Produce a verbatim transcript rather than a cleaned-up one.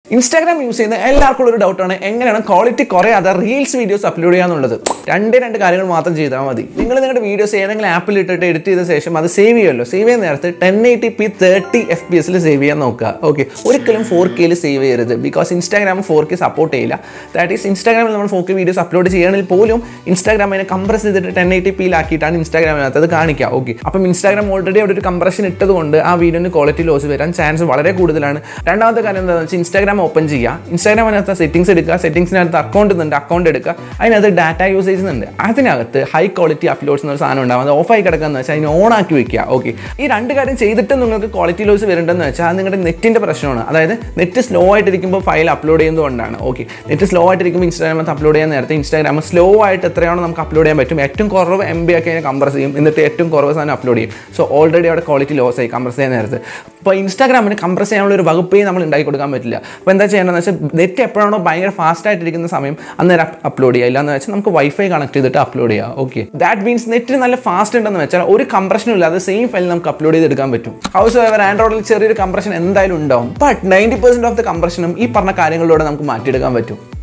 Instagram use ചെയ്യുന്ന എല്ലാവർക്കും ഒരു ഡൗട്ടാണ് എങ്ങനെയാണ് ക്വാളിറ്റി കുറയാതെ റീൽസ് വീഡിയോസ് അപ്ലോഡ് ചെയ്യാന്നുള്ളത്. രണ്ടേ രണ്ട് കാര്യങ്ങൾ മാത്രം ചെയ്താൽ മതി. നിങ്ങൾ നിങ്ങളുടെ വീഡിയോസ് ഏതെങ്കിലും ആപ്പിൽ ഇട്ടിട്ട് എഡിറ്റ് ചെയ്ത ശേഷം അത് സേവ് ചെയ്യുമല്ലോ. സേവ് ചെയ്യുന്ന നേരത്ത് ten eighty P thirty F P എസിൽ സേവ് ചെയ്യാൻ നോക്കുക. ഓക്കെ, ഒരിക്കലും ഫോർ കെയിൽ സേവ് ചെയ്യരുത്. Because Instagram four K support ചെയ്യില്ല. ദാറ്റ് ഈസ് ഇൻസ്റ്റാഗ്രാമിൽ നമ്മൾ ഫോർ കെ വീഡിയോസ് അപ്ലോഡ് ചെയ്യണമെങ്കിൽ പോലും ഇൻസ്റ്റാഗ്രാം അതിനെ കംപ്രസ് ചെയ്തിട്ട് ടെൻ എയ്റ്റി പിയിലാക്കിയിട്ടാണ് ഇൻസ്റ്റാഗ്രാമിനകത്ത് അത് കാണിക്കുക. ഓക്കെ, അപ്പം ഇൻസ്റ്റാഗ്രാം ഓൾറെഡി അവിടെ ഒരു കംപ്രഷൻ ഇട്ടത് കൊണ്ട് ആ വീഡിയോന് ക്വാളിറ്റി ലോസ് വരാൻ ചാൻസ് വളരെ കൂടുതലാണ്. രണ്ടാമത്തെ കാര്യം എന്താണെന്ന് വെച്ചാൽ ഇൻസ്റ്റാഗ്രാം ഓപ്പൺ ചെയ്യുക. ഇൻസ്റ്റാഗ്രാമിനകത്ത് സെറ്റിംഗ്സ് എടുക്കുക. സെറ്റിംഗ്സിനകത്ത് അക്കൗണ്ട് ഉണ്ട്, അക്കൗണ്ട് എടുക്കുക. അതിനകത്ത് ഡാറ്റ യൂസേജ് ഉണ്ട്. അതിനകത്ത് ഹൈ ക്വാളിറ്റി അപ്ലോഡ്സ് എന്നൊരു സാധനം ഉണ്ടാകും. അത് ഓഫായി കിടക്കുകയെന്ന് വെച്ചാൽ അതിന് ഓൺ ആക്കി വെക്കുക. ഓക്കെ, ഈ രണ്ട് കാര്യം ചെയ്തിട്ട് നിങ്ങൾക്ക് ക്വാളിറ്റി ലോസ് വരേണ്ടതെന്ന് വെച്ചാൽ അത് നിങ്ങളുടെ നെറ്റിൻ്റെ പ്രശ്നമാണ്. അതായത് നെറ്റ് സ്ലോ ആയിട്ടിരിക്കുമ്പോൾ ഫയൽ അപ്ലോഡ് ചെയ്യുന്നതുകൊണ്ടാണ്. ഓക്കെ, നെറ്റ് സ്ലോ ആയിട്ടിരിക്കുമ്പോൾ ഇൻസ്റ്റാഗ്രാമിനകത്ത് അപ്ലോഡ് ചെയ്യാൻ നേരത്തെ ഇൻസ്റ്റാഗ്രാം സ്ലോ ആയിട്ട് എത്രയാണോ നമുക്ക് അപ്ലോഡ് ചെയ്യാൻ പറ്റും, ഏറ്റവും കുറവ് എം ബി ഒക്കെ അതിനെ കംപ്രസ് ചെയ്യും. എന്നിട്ട് ഏറ്റവും കുറവ് സാധനം അപ്ലോഡ് ചെയ്യും. സോ ഓൾറെഡി അവിടെ ക്വാളിറ്റി ലോസ് ആയി കംപ്രസ് ചെയ്യാൻ നേരത്ത്. അപ്പോൾ ഇൻസ്റ്റാഗ്രാമിന് കംപ്രസ് ചെയ്യാനുള്ള ഒരു വകുപ്പേ നമ്മൾ ഉണ്ടാക്കി കൊടുക്കാൻ പറ്റില്ല. അപ്പോൾ എന്താ ചെയ്യേണ്ടതെന്ന് വെച്ചാൽ നെറ്റ് എപ്പോഴാണോ ഭയങ്കര ഫാസ്റ്റ് ആയിട്ടിരിക്കുന്ന സമയം അന്നേരം അപ്ലോഡ് ചെയ്യുക. ഇല്ലാന്ന് വെച്ചാൽ നമുക്ക് വൈഫൈ കണക്ട് ചെയ്തിട്ട് അപ്ലോഡ് ചെയ്യാം. ഓക്കെ, ദാറ്റ് മീൻസ് നെറ്റിന് നല്ല ഫാസ്റ്റ് ഉണ്ടെന്ന് വെച്ചാൽ ഒരു കംപ്രഷനും ഇല്ലാതെ സെയിം ഫയൽ നമുക്ക് അപ്ലോഡ് ചെയ്തെടുക്കാൻ പറ്റും. ഹൗസ് ഓവർ ആൻഡ്രോയിഡിൽ ചെറിയൊരു കംപ്രഷൻ എന്തായാലും ഉണ്ടാവും. But ninety percent of the കംപ്രഷനും ഈ പറഞ്ഞ കാര്യങ്ങളിലൂടെ നമുക്ക് മാറ്റിയെടുക്കാൻ പറ്റും.